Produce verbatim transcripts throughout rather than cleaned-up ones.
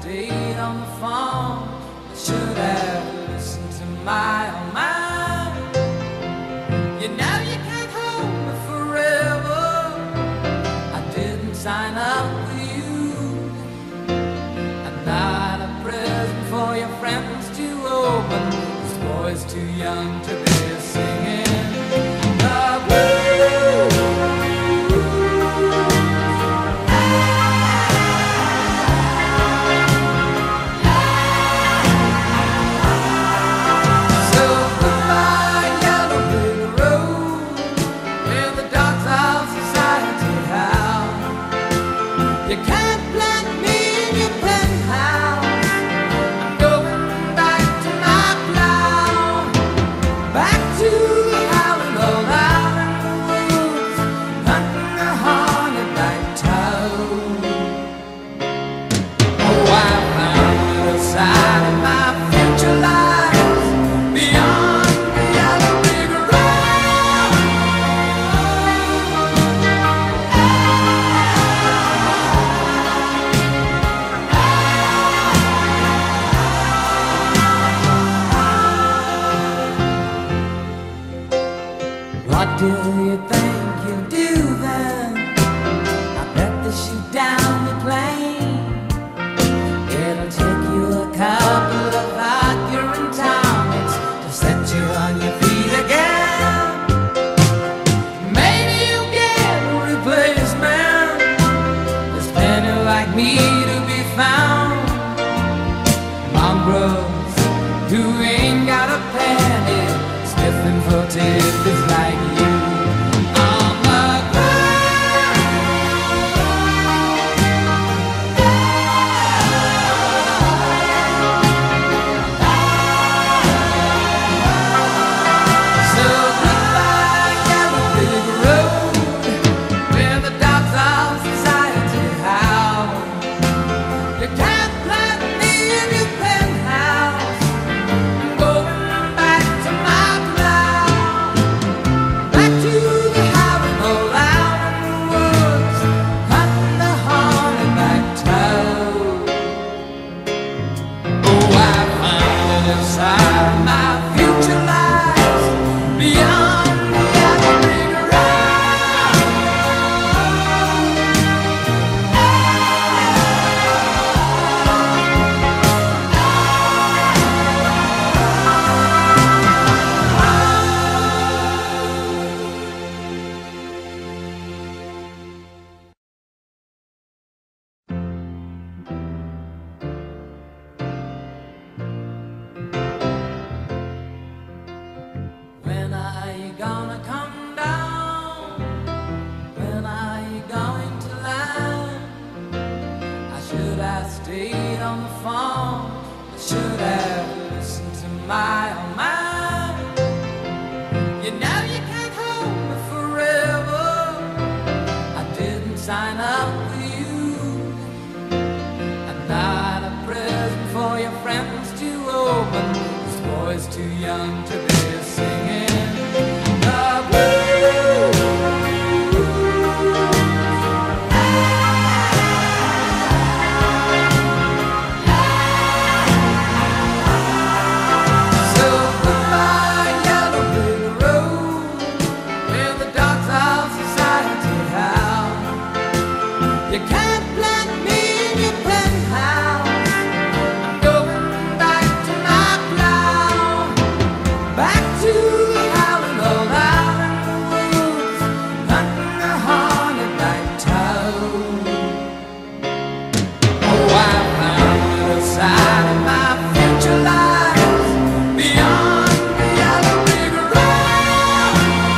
stayed on the phone. I should have listened to my own mind. You know you can't hold me forever. I didn't sign up with you. I'm not a present for your friends to open. This boy's too young to be singing the blues. You can't plant me in your penthouse. I'm going back to my plow, back to the howling old out in the woods, hunting a haunted night toad. Oh, I found a side of my future lies beyond the yellow brick road. What do you think you'll do then? I bet they shoot down the plane. It'll take you a couple of arguing tonics to set you on your feet again. Maybe you'll get a replacement. There's plenty like me to be found. Mongrels who ain't got a penny, sniffing for tidbits like you on the ground. So goodbye, yellow brick road, where the dogs of society howl. You can't plant me in your penthouse. I'm going back to my plow, back to the howling old out in the woods, hunting the haunted night toad. Oh, I found it inside my future lies beyond the yellow brick road. When are you gonna come down? When are you going to land? I should have stayed on the phone. I should have listened to my own mind. You know you can't hold me forever. I didn't sign up with you. I'm not a present for your friends to open. This boy's too young to be singing the blues. So goodbye, yellow brick road, where the dogs of society howl. You can't plant me in your penthouse. I'm going back to my plow, back to the howling old out in the woods, hunting a haunted night toad. Oh, I found a side of my future lies beyond the yellow brick road.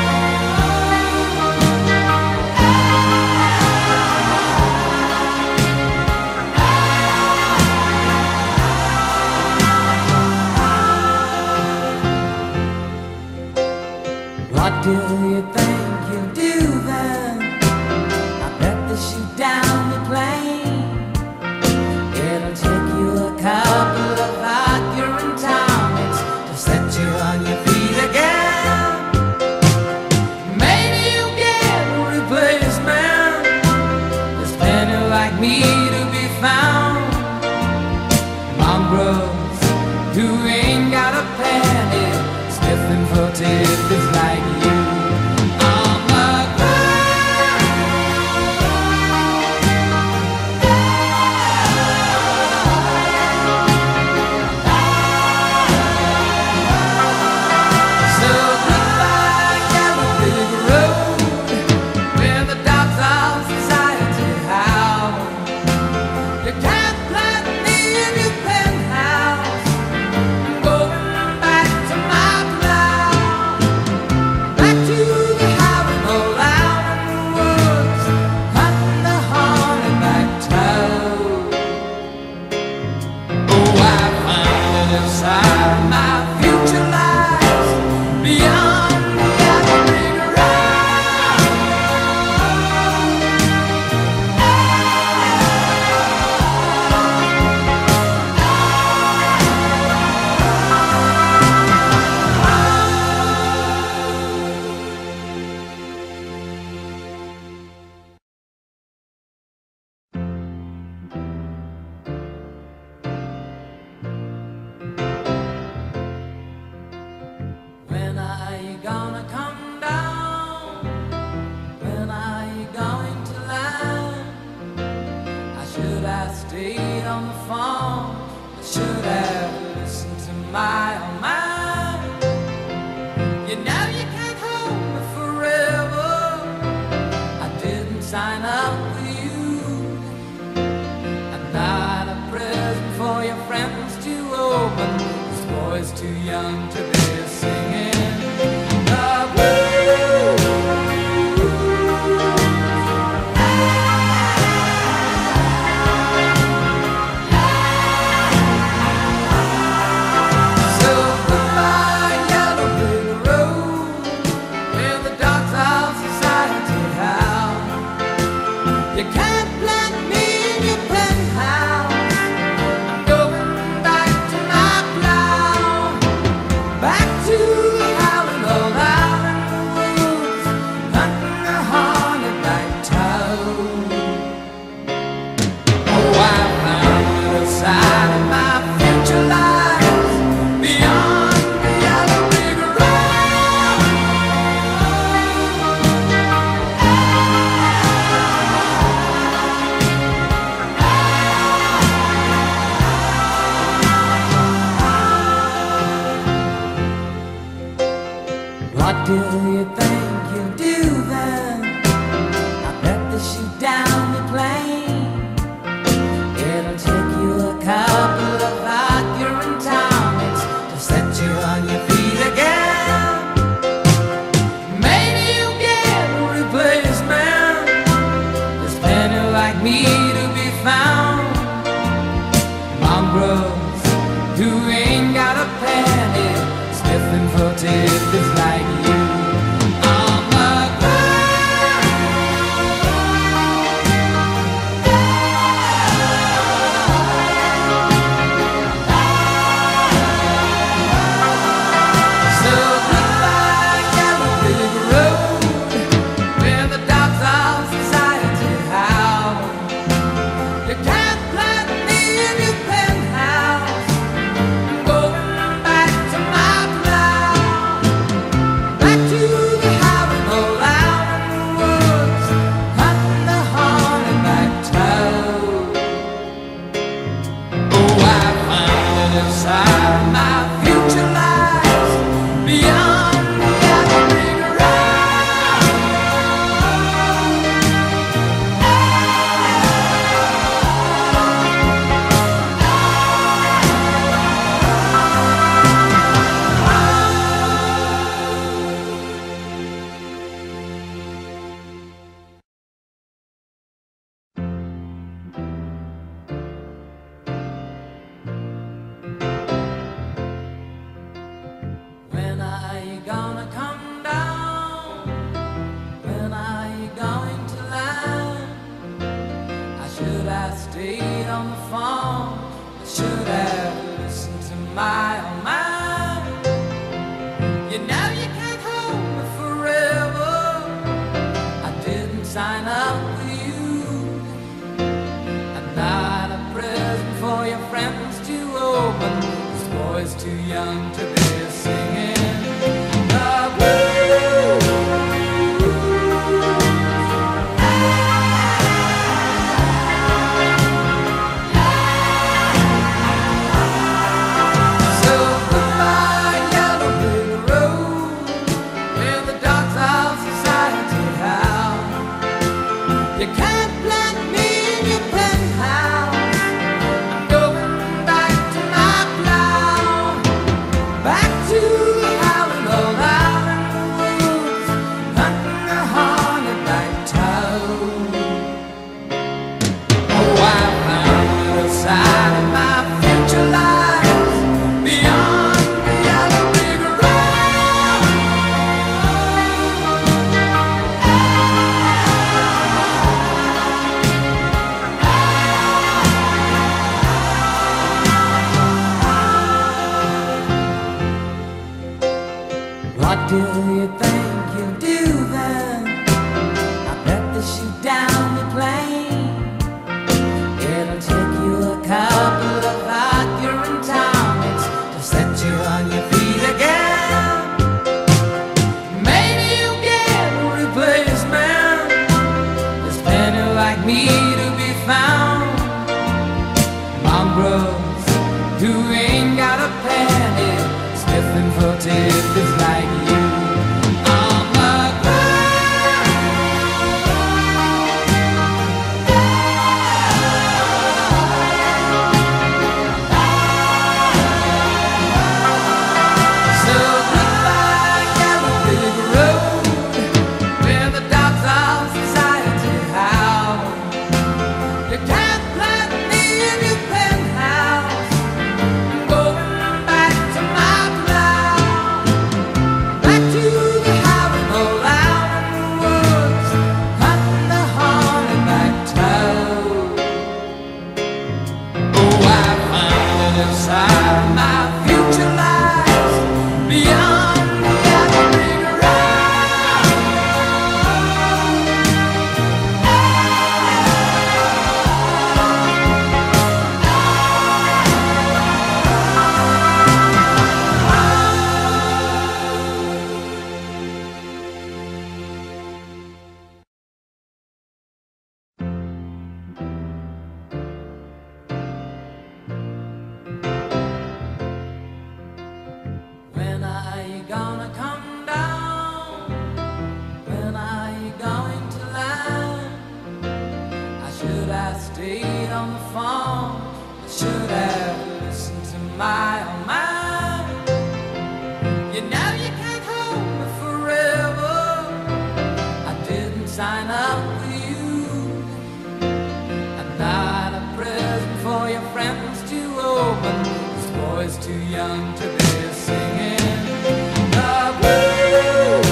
What do you think you'll do then? I bet they shoot down the plane. It'll take you a couple of arguing tonics to set you on your feet again. Maybe you'll get a replacement. There's plenty like me to be found. should have stayed on the phone. I should have listened to my own mind. You know you can't hold me forever. I didn't sign up with you. I'm not a present for your friends to open. This boy's too young to be singing the blues. You can't plant me in your penthouse. I'm going back to my plow, back to the howling old out in the woods, hunting a haunted night toad. Oh, I found a side of my future lies beyond the yellow brick road. What do you think you'll do then? I bet they shoot down the plane. It'll take you a couple of accurate tonics to set you on your feet again. Maybe you'll get a replacement. There's plenty like me to be found. Mongrels who ain't got a penny, sniffing for tidbits like you. On the ground, so goodbye, yellow brick road, where the dogs of society howl. You can't plant me in your penthouse. I'm going back to my plow, back to the howling old out in the woods, hunting the haunted night toad. Oh, I found it inside my future lies beyond the yellow brick road. When are you gonna come down? When are you going to land? I should have stayed on the phone. I should have listened to my own mind. You know you can't hold me forever. I didn't sign up with you. I'm not a present for your friends to open. This boy's too young to be singing the blues. So goodbye, yellow brick road, where the dogs of society howl. You can't plant me in your penthouse. I'm going back to my plow, back to the howling old out in the woods, hunting a haunted night toad. Oh, I found a side of my future lies beyond the yellow brick road. What do you think you'll do then? I bet they shoot down the plane. It'll take you a couple of accurate tonics to set you on your feet again. Maybe you'll get a replacement. There's plenty like me to be found. who ain't got a penny, sniffing for tips like you. On the ground, so goodbye, yellow brick road, where the dogs of society howl. You can't plant me in your penthouse. I'm going back to my plow, back to the howling old out in the woods, cutting the haunted back toad. Oh, I found it inside my future lies beyond the yellow brick road. When are you gonna come down? When are you going to land? I should have stayed on the phone. I should have listened to my own mind. You know you can't hold me forever. I didn't sign up with you. I'm not a present for your friends to open. This boy's too young to be singing the blues.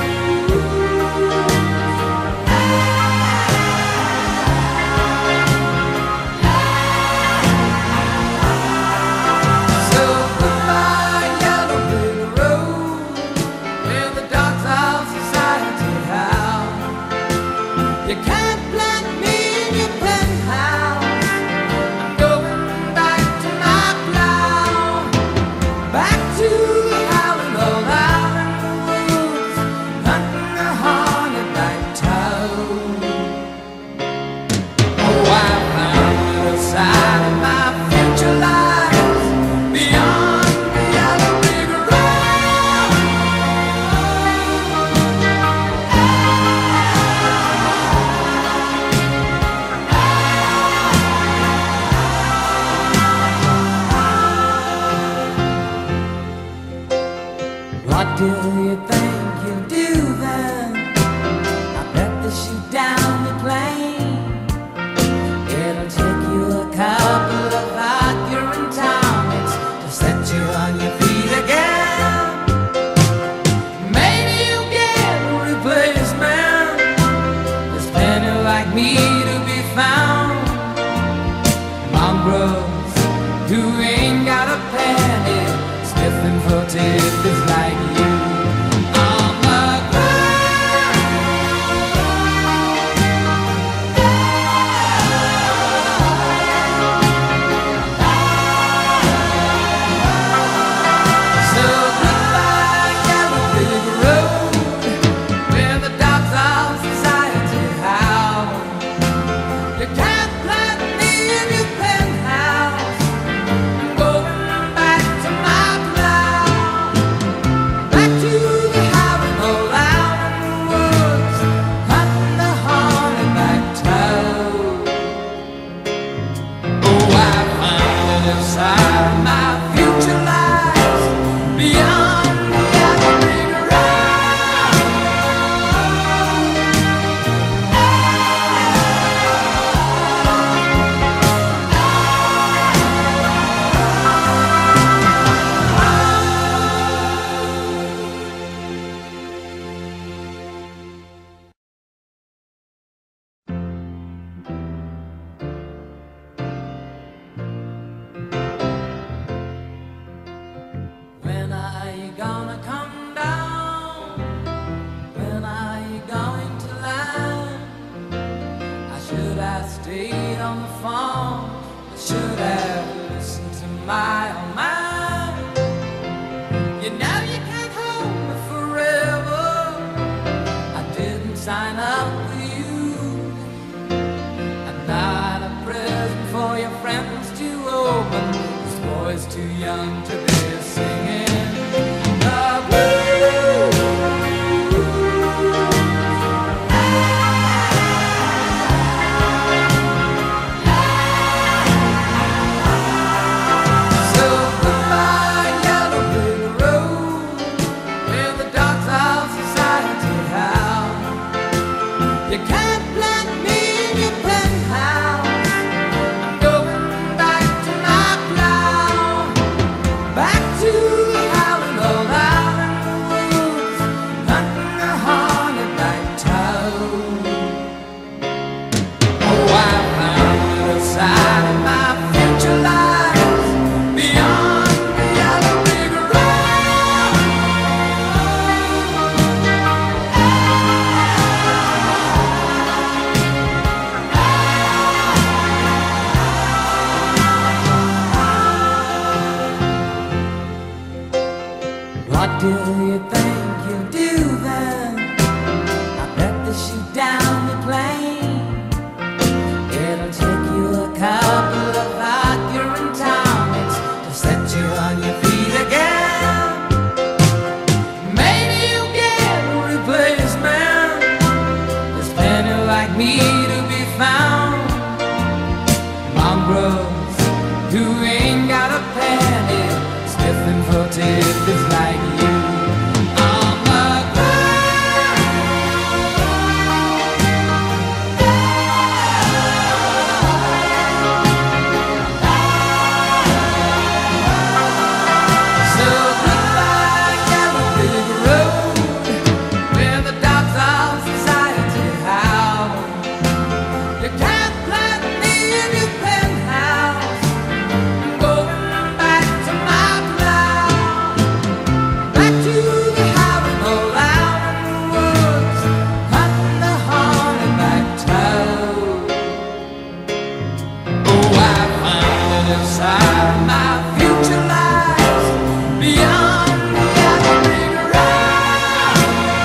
So goodbye, yellow brick road, where the dogs of society howl. You can't plant me in your penthouse. I'm going back to my plow, back to the howling old out in the woods, hunting the haunted back toad. Oh, I found the side of my future lies beyond the yellow brick road. What do you think you'll do then? I bet they shoot down the plane. It'll take you a couple of Accurate tonics to set you on your feet again. Maybe you'll get a replacement. There's plenty like me to be found. Mongrels who ain't got a penny, sniffing for tips like you. On the ground, so goodbye, yellow brick road, where the dogs of society howl. You can't plant me in your penthouse. I'm going back to my plow, back to the howling old out in the woods, cutting the haunted back toad. Oh, I found it inside my future lies beyond the yellow brick road. When are you gonna come down? When are you going to land? I should have stayed on the phone. I should have listened to my own mind. You know you can't hold me forever. I didn't sign up with you. I'm not a present for your friends to open. This boy boy's too young to be singing the blues. So goodbye, yellow brick road, where the dogs of society howl. You can't plant me in your penthouse. I'm going back to my plow, back to the howling old out in the woods, hunting a haunted night toad. Oh, I found the other side of my future lies beyond the yellow brick road. What do you think you'll do then? I bet they shoot down the plane. It'll take you a couple of accurate tonics to set you on your feet again. Maybe you'll get a replacement. There's plenty like me to be found. Mongrels who ain't got a penny, stiffing footed is like you on the ground. So goodbye, yellow brick road, where the dogs of society howl. You can't plant me in your penthouse. I'm going back to my plow, back to the howling old out in the woods, hunting the haunted night toad. Oh, I found it inside my future lies beyond the yellow brick road.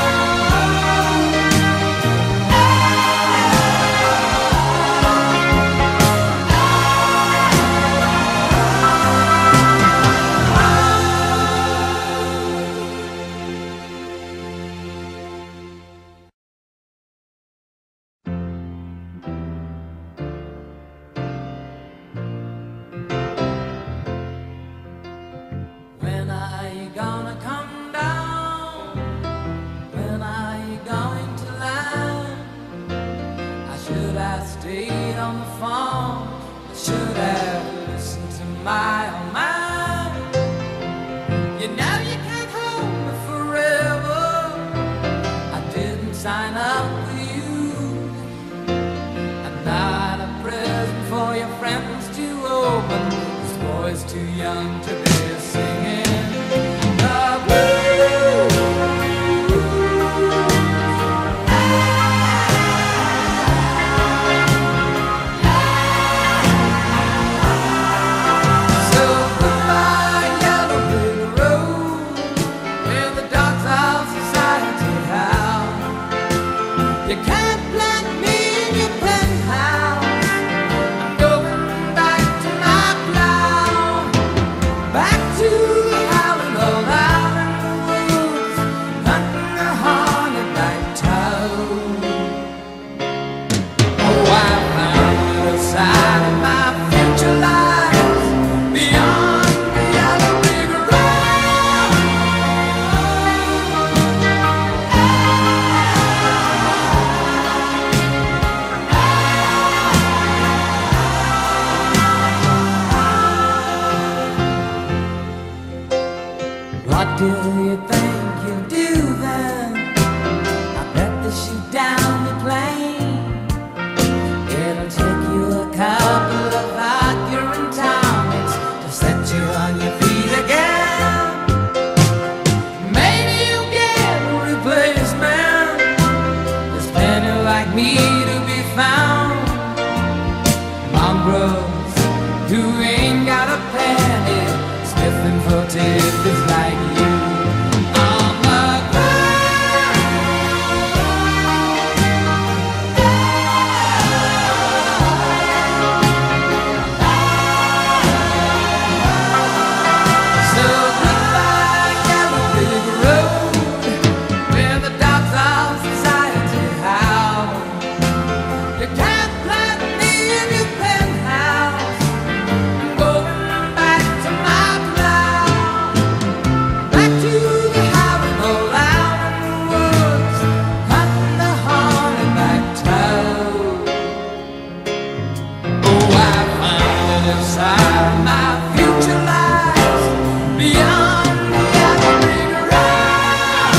When are you gonna come down? When are you going to land? I should have stayed on the phone. I should have listened to my own mind. You know you can't hold me forever. I didn't sign up with you. I'm not a present for your friends to open. This boy's too young to be singing the blues. So goodbye, yellow brick road, where the dogs of society howl. You can't plant me in your penthouse. I'm going back to my plow, back to the howling old out in the woods, hunting a haunted night toad. Oh, I found the other side of my future lies beyond the yellow brick road. What do you think you'll do then? I bet they shoot down the plane. It'll take you a couple of accurate tonics to set you on your feet again. Maybe you'll get a replacement. There's plenty like me to be found. Mongrels who ain't got a penny, stiffing footed is like you on the ground. other side of my future lies beyond the other big road.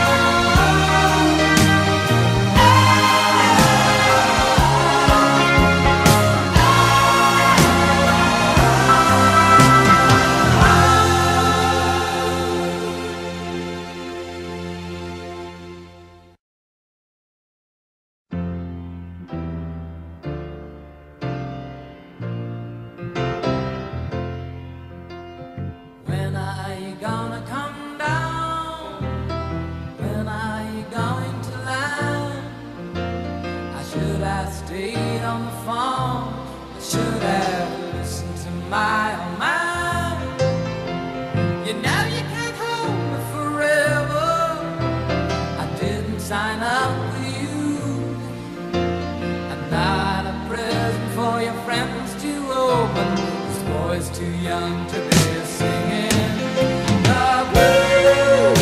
When are you gonna come down? When are you going to land? I should have stayed on the phone. I should have listened to my own mind. You know you can't hold me forever. I didn't sign up with you. I'm not a present for your friends to open. This boy's too young to be singing the blues.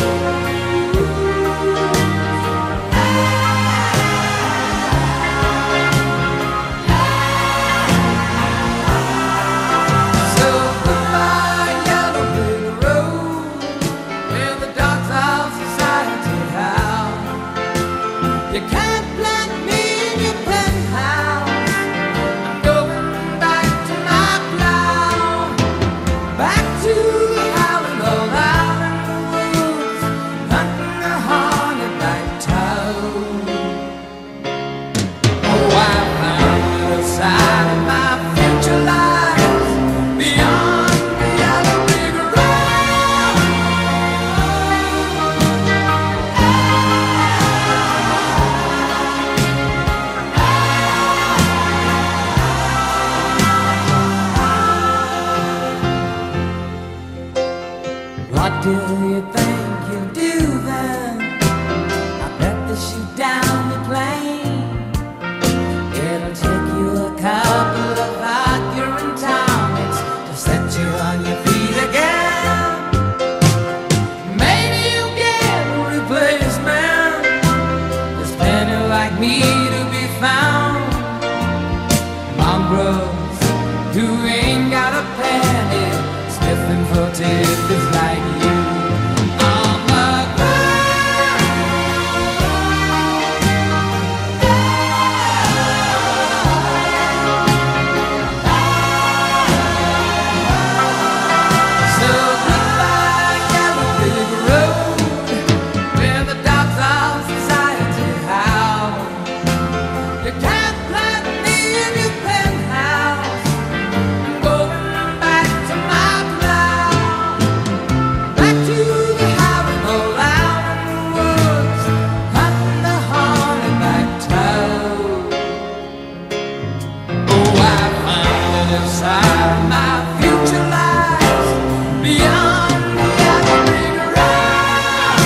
So goodbye, yellow brick road, where the dogs of society howl. You can't plant me in your penthouse. I'm going back to my plow, back to the howling old out in the woods, hunting a hornet-back toad. Oh, I found the side of my future lies beyond the yellow brick road. What do you think you'll do then? I bet they shoot down the plane. It'll take you a couple of accurate tonics to set you on your feet again. Maybe you'll get a replacement. There's plenty like me to be found. Mongrels who ain't got a penny, sniffing for tidbits like you. On the ground. So goodbye, yellow brick road, where the dogs of society howl. You can't plant me in your penthouse. I'm going back to my plow, back to the howling old out in the woods, hunting the hornet-back toad. Oh, I found the side of my future lies beyond the other big road.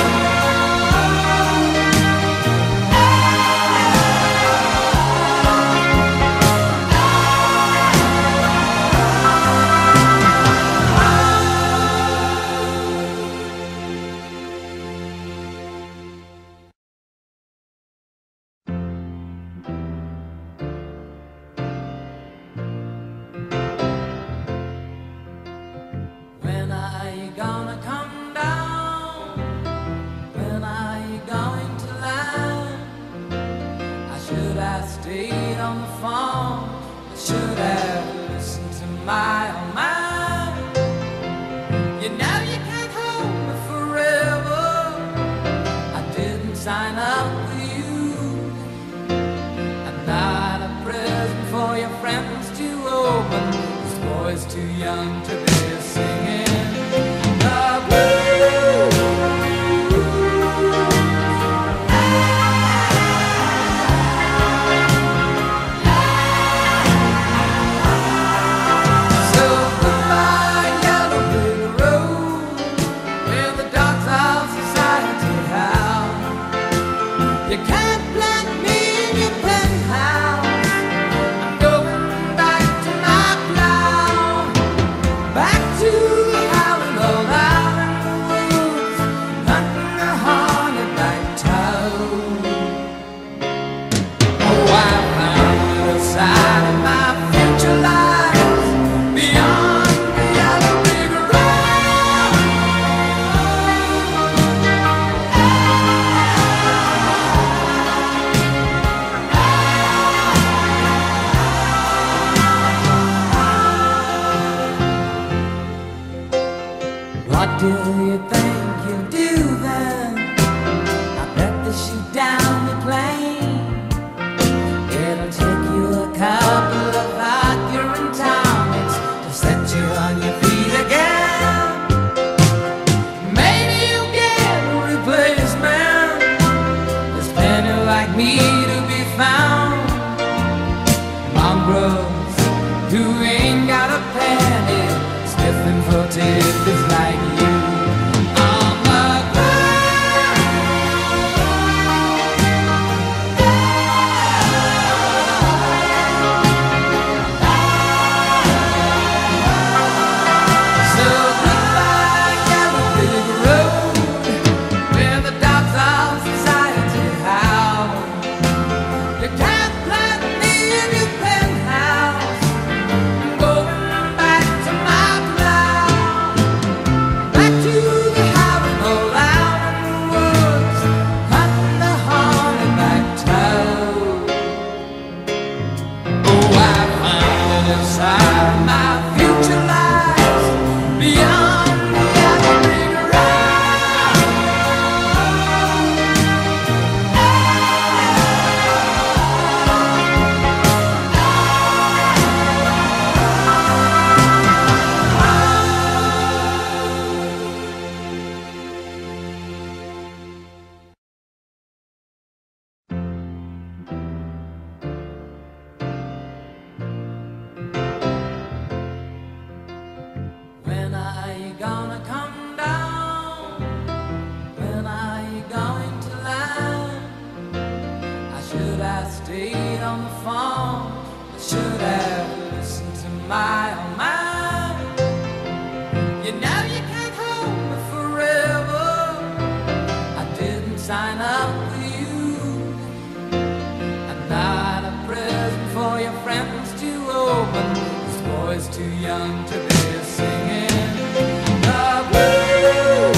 When are you gonna come down? When are you going to land? I should have stayed on the phone. I should have listened to my own mind. You know you can't hold me forever. I didn't sign up with you. I'm not a present for your friends to open. This boy's too young to be singing the blues. So goodbye, yellow brick road, where the dogs of society howl. You can't plant me in your penthouse. I'm going back to my plow, back What do you think you'll do then? I bet they shoot down the plane. It'll take you a couple of accurate tonics to set you on your feet again. Maybe you'll get a replacement. There's plenty like me to be found. Mongrels who ain't got a penny, sniffing for tidbits like you. On the ground, so goodbye, yellow brick road, where the dogs of society howl. You can't plant me in your penthouse. I'm going back to my plow, back to the howling old out in the woods, hunting the hornback toad. Oh, I found it inside my future lies beyond the yellow brick road. When are you gonna come down? When are you going to land? I should have stayed on the phone. I should have listened to my own mind. You know you can't hold me forever. I didn't sign up for you. I'm not a present for your friends to open. This boy's too young to be singing the blues.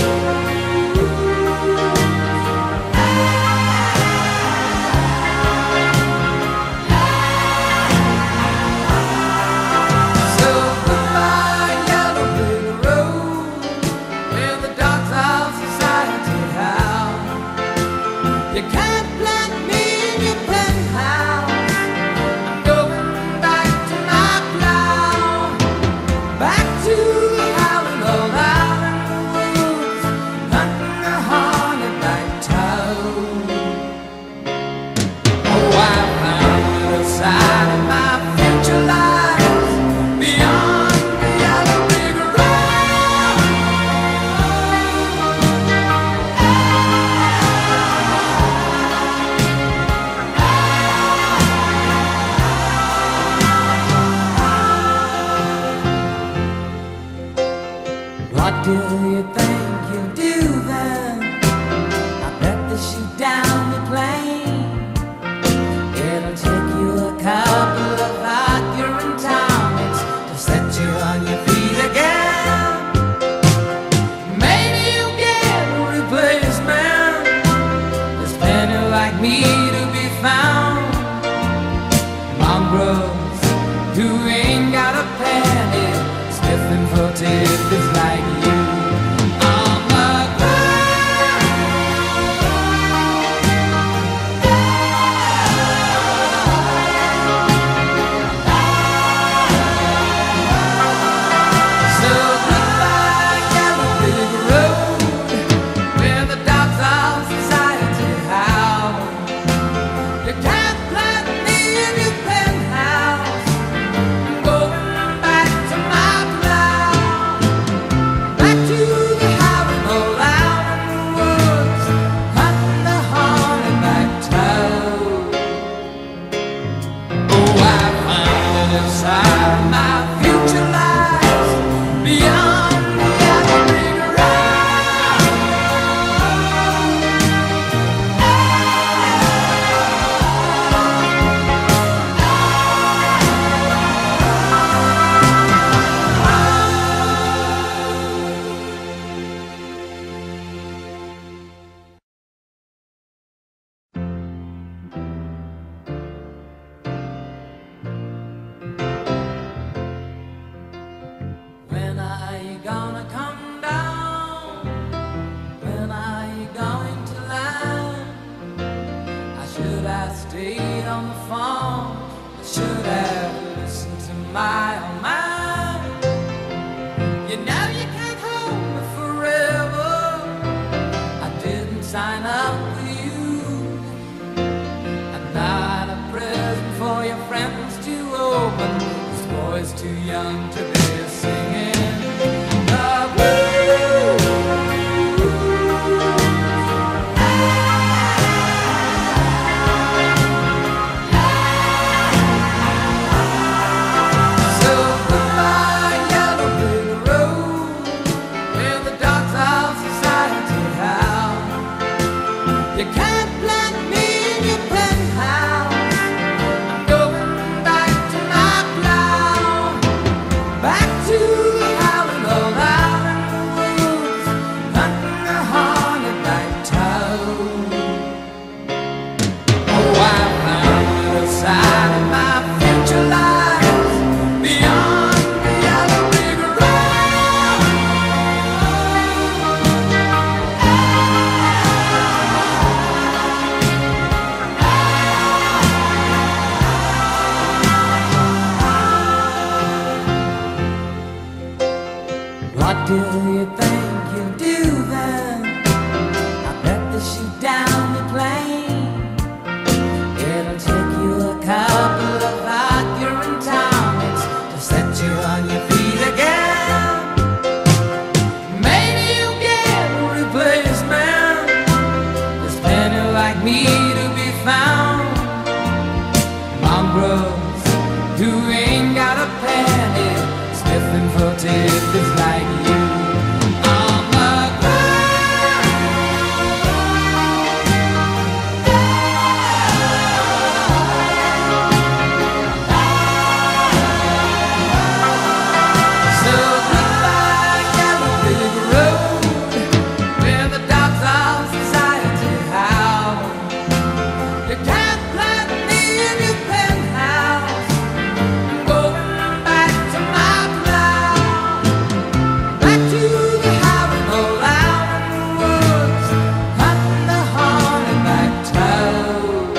So goodbye, yellow brick road, where the dogs of society howl. You can't plant me in your penthouse. I'm going back to my plow, back to the howling old out in the woods, hunting the hornback toad. Oh, I found the side of my future lies beyond the yellow brick road. What do you think you'll do then? I bet they shoot down the plane. It'll take you a couple of accurate tonics to set you on your feet again. Maybe you'll get a replacement. There's plenty like me to be found. Mongrels who ain't got a penny, sniffing for tidbits like you. young to be singing the blues. So goodbye, yellow brick road, where the dogs of society howl. You can't plant me in your penthouse. I'm going back to my plow, back to the howling old out in the woods, hunting a hornet-like toad. Oh, I found a side of my future lies beyond the yellow brick road. What do you think you'll do then? I bet they shoot down the plane. It'll take you a couple of accurate tonics to set you on your feet again. Maybe you'll get a replacement. There's plenty like me to be found. Mongrels who ain't got a penny, sniffing for tidbits like you on the ground. So goodbye, yellow brick road, where the dogs of society howl. You can't plant me in your penthouse. I'm going back to my plow, back to the howling old out in the woods, hunting the hornet-like toad.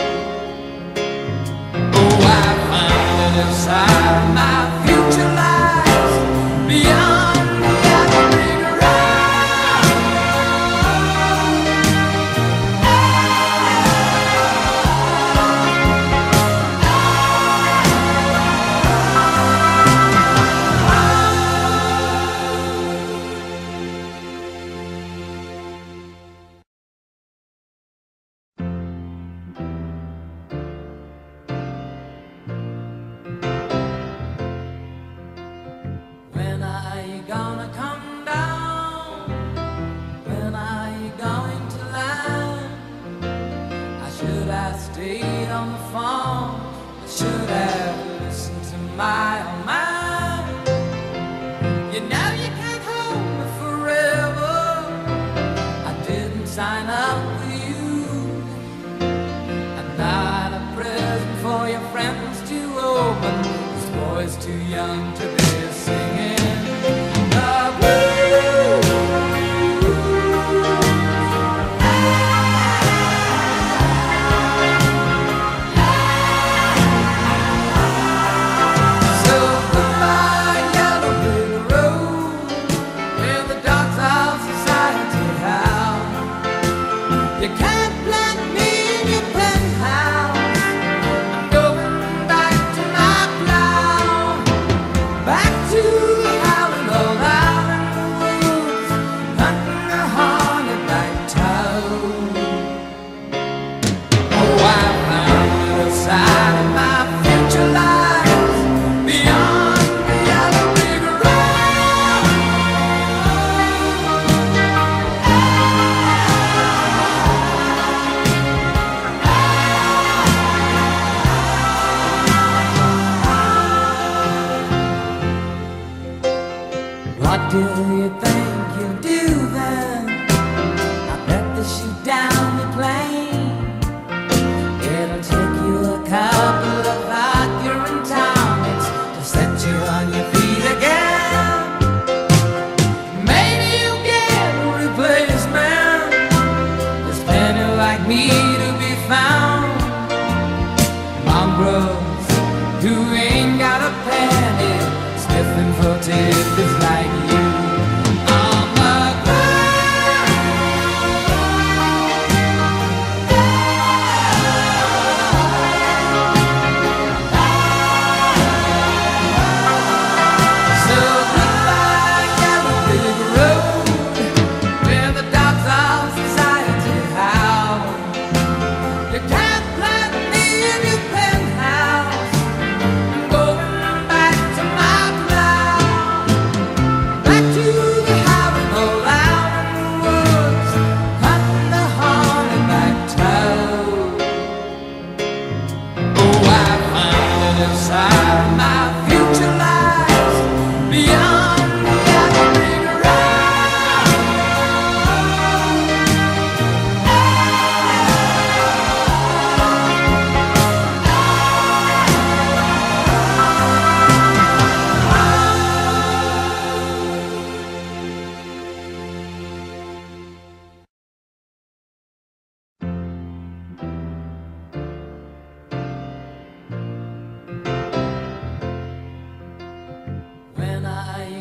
Oh, I found it inside my future lies beyond the yellow brick road. When are you gonna come down? When are you going to land? I should have stayed on the phone. I should have listened to my own mind. You know you can't hold me forever. I didn't sign up with you. I'm not a present for your friends to open. This boy's too young to be singing the blues. So goodbye, yellow brick road, where the dogs of society howl. You can't plant me in your penthouse. I'm going back to my plow, back to the howling old out in the woods, hunting a hornet-like toad. Oh, I found a side of my future lies beyond the yellow brick road. What do you think you'll do then? I bet they shoot down the plane. It'll take you a couple of accurate tonics to set you on your feet again. Maybe you'll get a replacement. There's plenty like me to be found. Mongrels who ain't got a penny, sniffing for tidbits like you on the ground.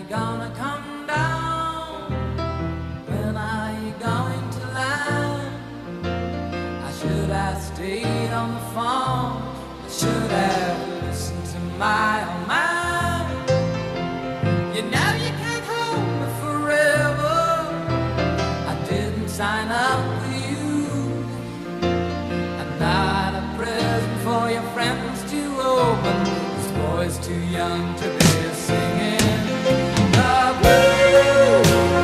gonna come down? When are you going to land? I should have stayed on the phone. I should have listened to my own mind. You know you can't hold me forever. I didn't sign up with you. I'm not a present for your friends to open. This boy's too young to be singing the blues.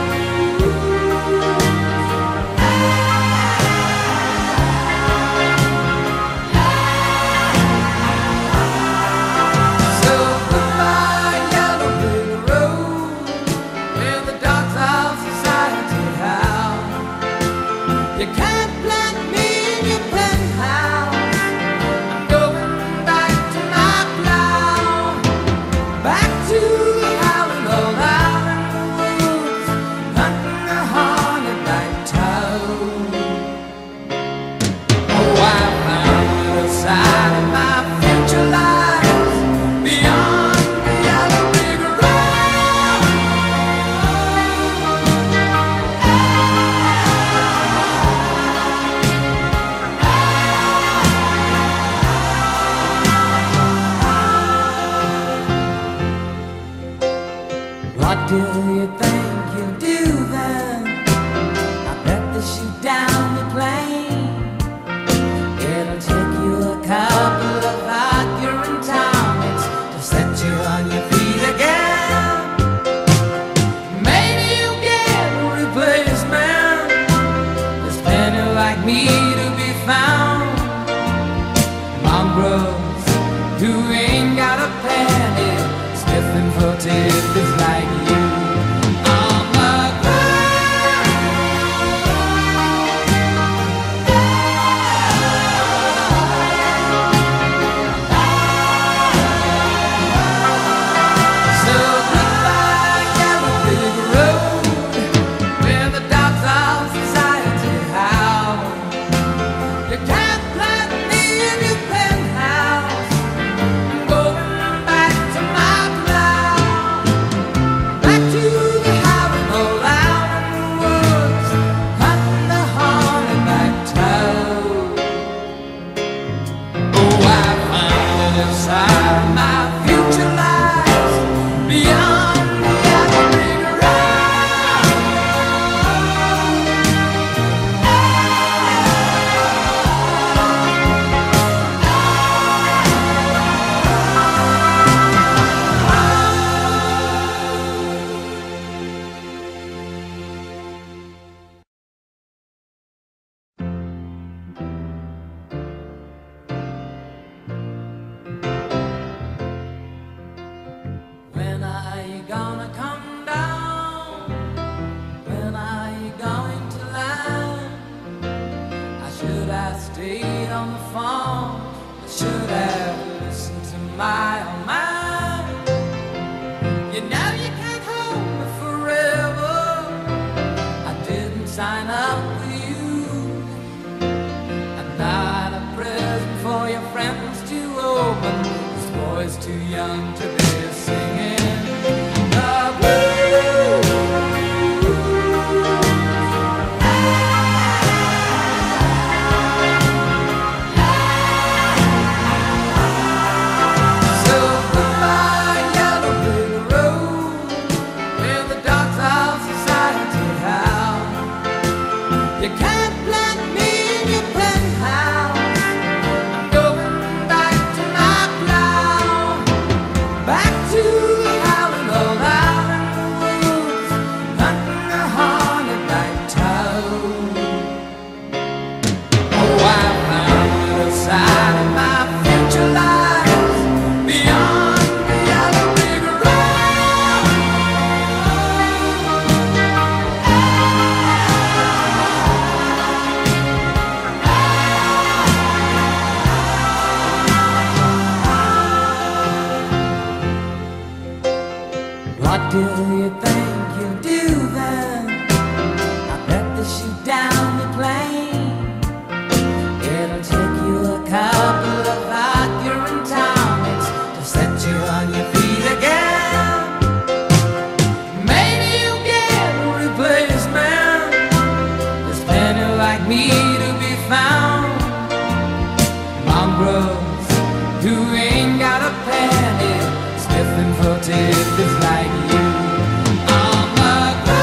So goodbye, yellow brick road, where the dogs of society howl. You can't plant me in your penthouse. I'm going back to my plow, back to the howling old out in the woods, hunting the haunted night toad. Oh, I found a side of my future lies beyond the yellow brick road. What do you think you'll do then? I bet they shoot down the plane. It'll take you a couple of accurate tonics to set you on your feet again. Maybe you'll get a replacement. There's plenty like me to be found. Mongrels who ain't got a penny, sniffing for tidbits like you. On the ground. So goodbye, yellow brick road, where the dogs of society howl. You can't plant me in your penthouse. I'm going back to my plow, back to the howling old out in the woods, hunting the haunted night toad. Oh, I found inside my future lies beyond the yellow brick road. When are you gonna come down? When are you going to land? I should have stayed on the phone. I should have listened to my own mind. You know you can't hold me forever. I didn't sign up with you. I'm not a present for your friends to open. This boy's too young to be singing the blues. So goodbye, yellow brick road, where the dogs of society howl. You can't plant me in your penthouse. I'm going back to my plow, back to the howling old out in the woods, hunting the haunted night toad. Oh, I found a side of my future lies beyond the yellow brick road. What do you think you'll do then? I bet they shoot down the plane. It'll take you a couple of accurate tonics to set you on your feet again. if it's like you. On the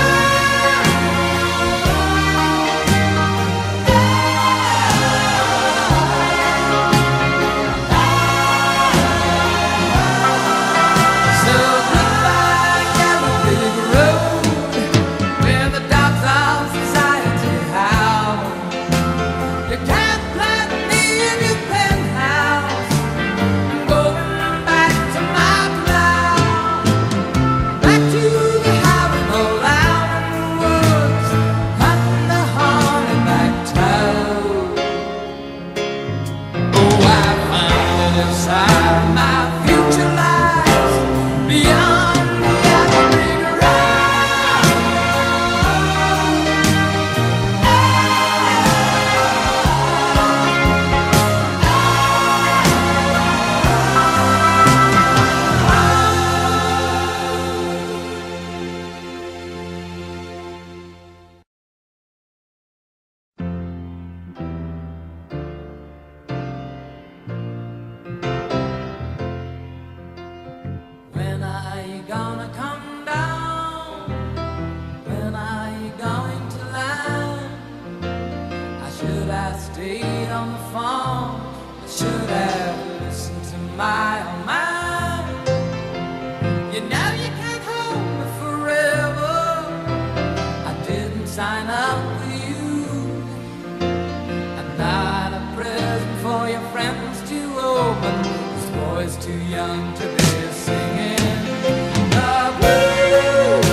stayed on the phone, I should have listened to my own mind. You know you can't hold me forever, I didn't sign up with you. I'm not a present for your friends to open, this boy's too young to be singing the blues.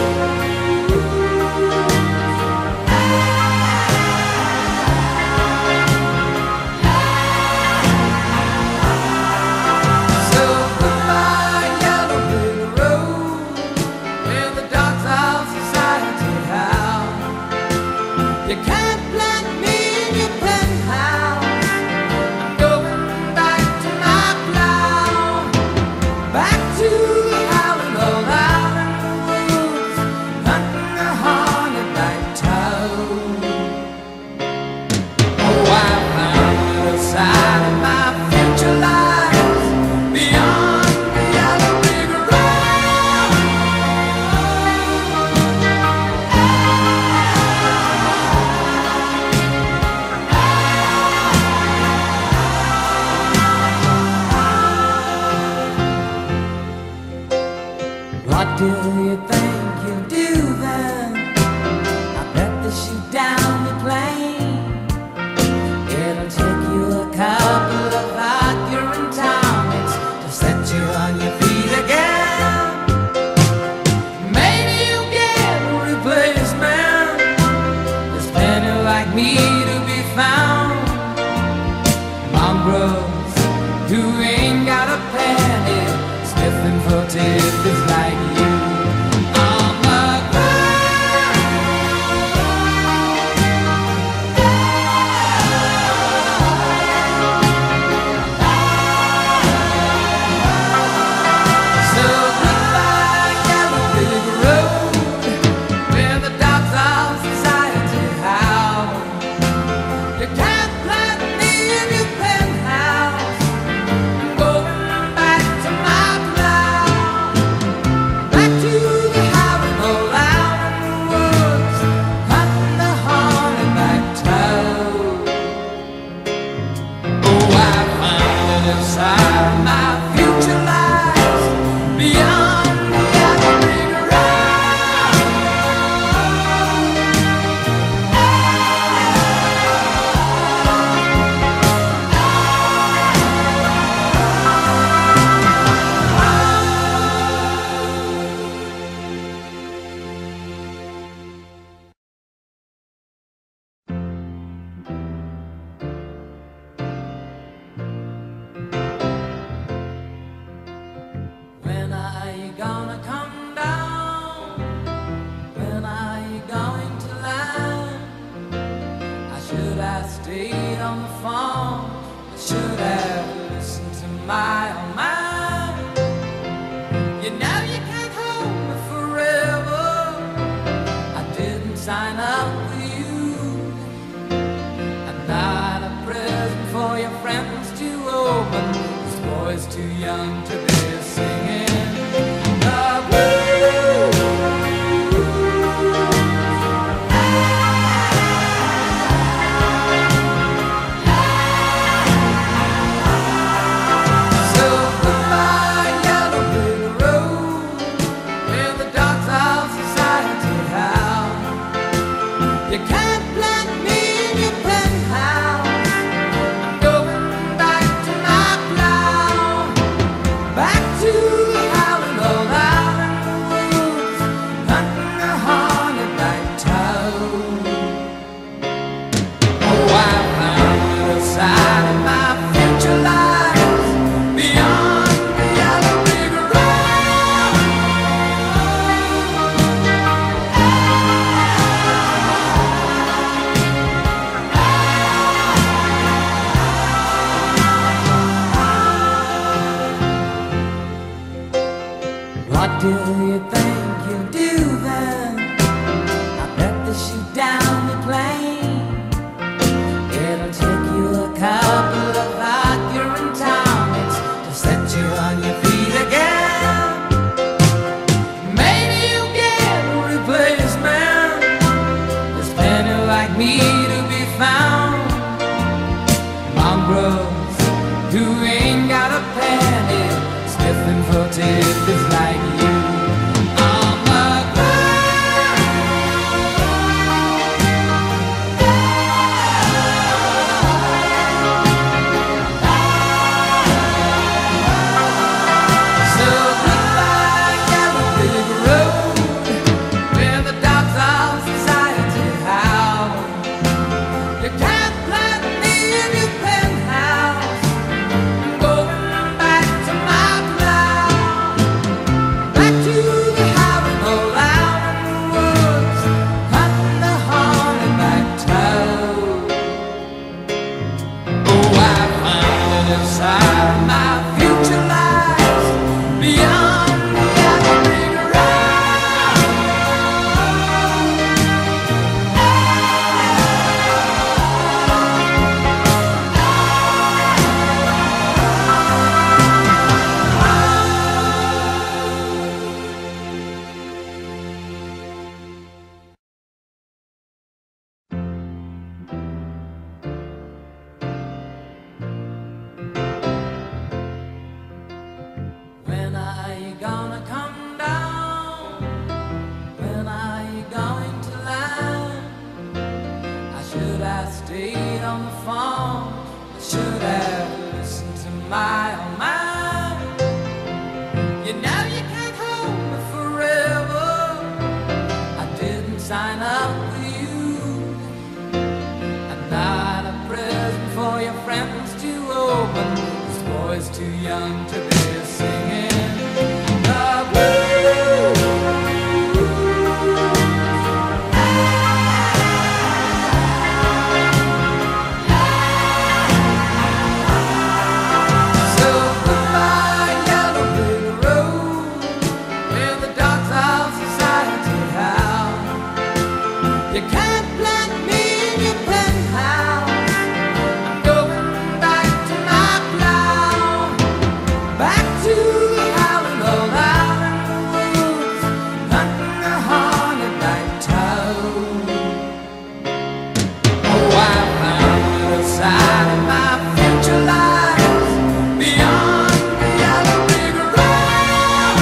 You can't plant me in your penthouse. I'm going back to my plow, back to howling all out in the woods, hunting a hornet-like toad. Oh, I found a side of my future lies beyond the yellow brick road. What do you think you'll do then? I bet they shoot down the plane. It'll take you a couple of Accurate tonics to set you on your feet again. Maybe you'll get a replacement. There's plenty like me to be found. Mongrels who ain't got a penny, sniffing for tips like you. On the So goodbye, yellow brick road, where the dogs of society howl. You can't plant me in your penthouse. I'm going back to my plow, back to the howling all out in the woods, hunting the hornet-like toad. Oh, I found it inside my future lies beyond the yellow brick road. When are you gonna come down? When are you going to land? I should have stayed on the phone, I should have listened to my own mind. You know you can't hold me forever, I didn't sign up with you. I'm not a present for your friends to open, this boy's too young to be singing the you do then? I bet they shoot down the plane. It'll take you a couple of arguing tonics to set you on your feet again. Maybe you'll get a replacement. There's plenty like me to be found. Mongrels who ain't got a penny, sniffing for tidbits like you. On the ground, so goodbye, yellow brick road, where the dogs of society howl. You can't plant me in your penthouse. I'm going back to my plow, back to the howling old out in the woods, cutting the haunted back toad. Oh, I found it inside my future lies beyond the yellow brick road. When are you gonna come down? When are you going to land? I should have stayed on the phone. I should have listened to my own mind. You know you can't hold me forever. I didn't sign up with you. I'm not a present for your friends to open. This boy's too young to be singing the blues. So goodbye, yellow brick road, where the dogs of society howl. You can't plant me in your penthouse. I'm going back to my plow, back to the howling old out in the woods, hunting the haunted night toad. Oh, I found the side of my future lies beyond the yellow brick road.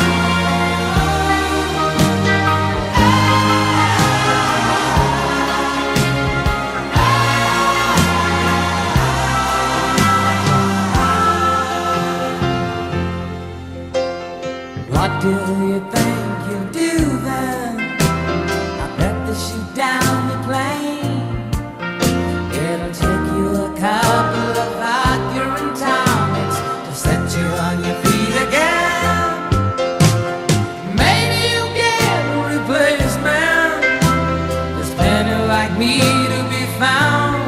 What do you think you do then? I bet they shoot down the plane. It'll take you a couple of arguing tonics to set you on your feet again. Maybe you'll get a replacement. There's plenty like me to be found.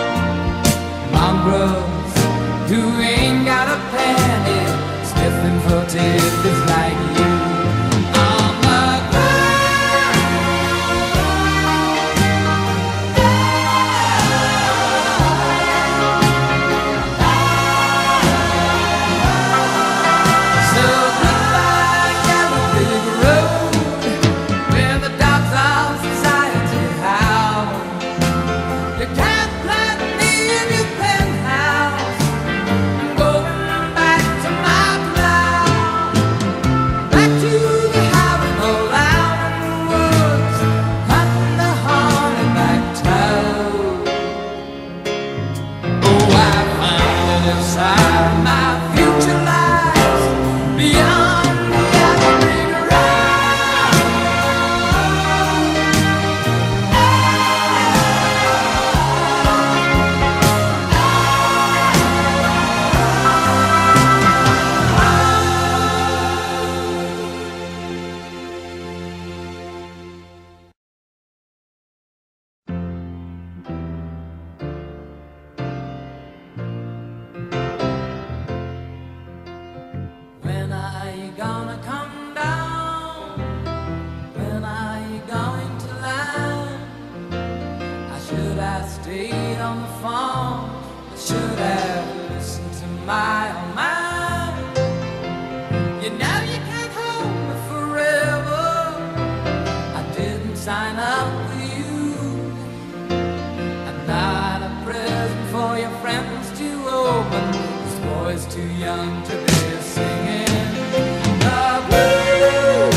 Mongrels who ain't got a penny, sniffing for tidbits like you. On the ground, so goodbye, yellow brick road, where the dogs of society howl. You can't plant me in your penthouse. I'm going back to my plow, too young to be singing the blues.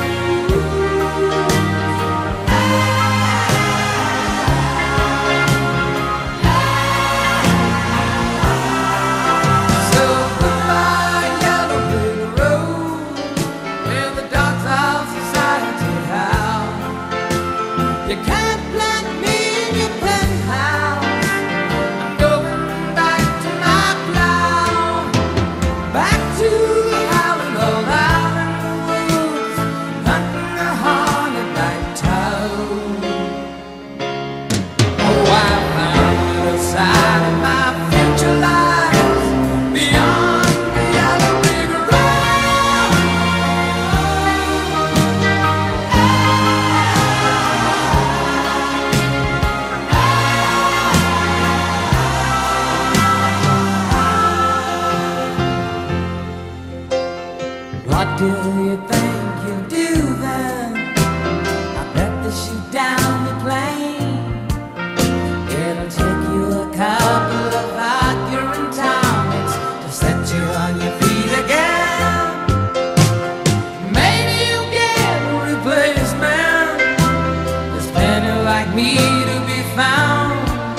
So goodbye, yellow brick road, where the dogs of society howl. You can't plant me in your penthouse. I'm going back to my plow, back to the howling old out in the woods, hunting a hornet-like toad. Oh, I found a side of my future lies beyond the yellow brick road. What do you think you'll do then? I bet they shoot down the plane. It'll take you a couple of accurate tonics to set you on your feet again. Maybe you'll get a replacement. There's plenty like me to be found.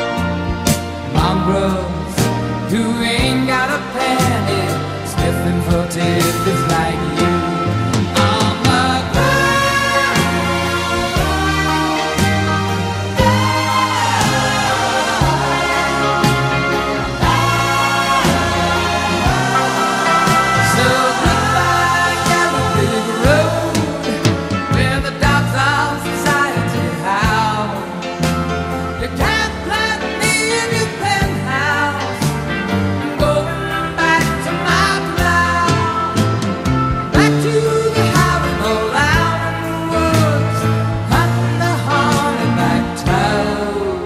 Mongrels who ain't got a penny, sniffing for tidbits like you. On the ground. So goodbye, yellow brick road, where the dogs of society howl. You can't plant me in your penthouse. I'm going back to my plow, back to the howling old out in the woods, hunting the hornet-like toad.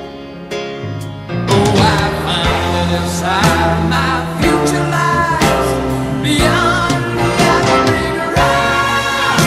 Oh, I found inside my future lies beyond the yellow brick road.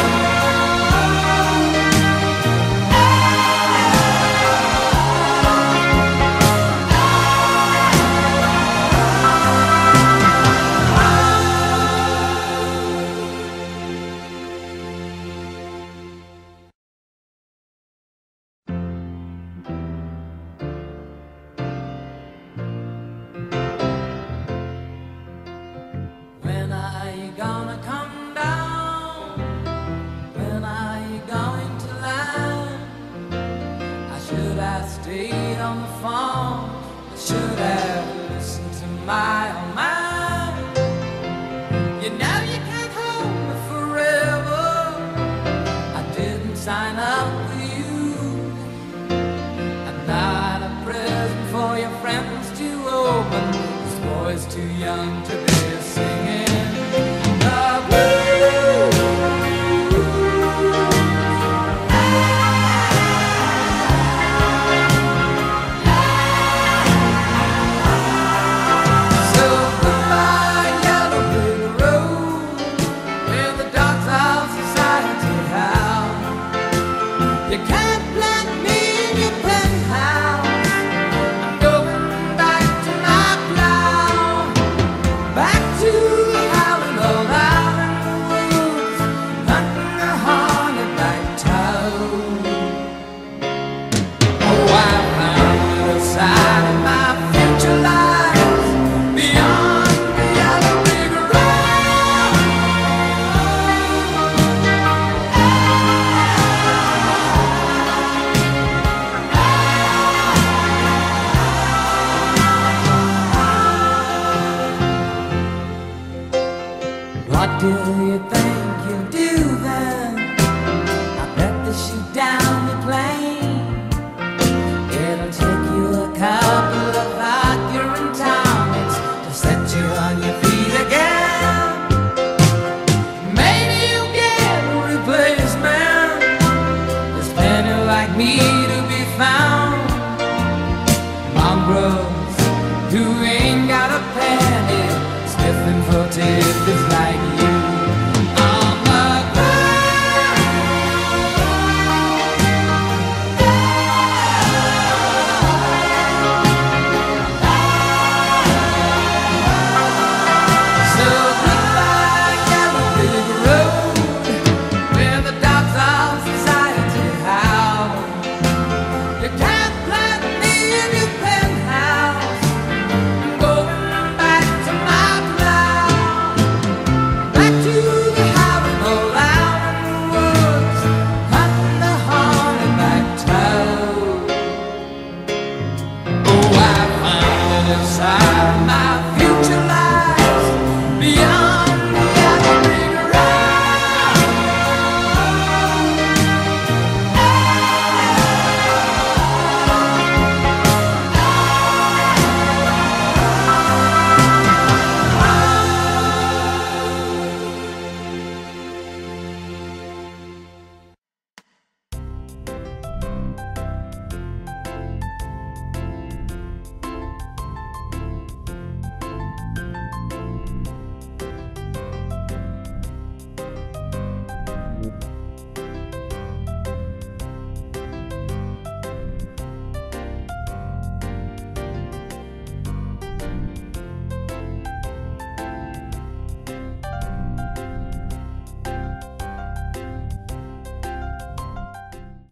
When are you gonna come down? When are you going to land? I should have stayed on the phone. I should have listened to my own mind. You know you can't hold me forever. I didn't sign up with you. I'm not a present for your friends to open. This boy's too young to be singing the blues. So goodbye, yellow brick road, where the dogs of society howl. You can't plant me in your penthouse. I'm going back to my plow, back to the howling old out in the woods, hunting a hornet-like toad. Oh, I found a side of my future lies beyond the yellow brick road. What do you think you'll do then? I bet they shoot down the plane. It'll take you a couple of accurate tonics to set you on your feet again. Maybe you'll get a replacement. There's plenty like me to be found.